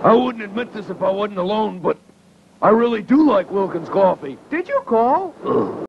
I wouldn't admit this if I wasn't alone, but I really do like Wilkins coffee. Did you call?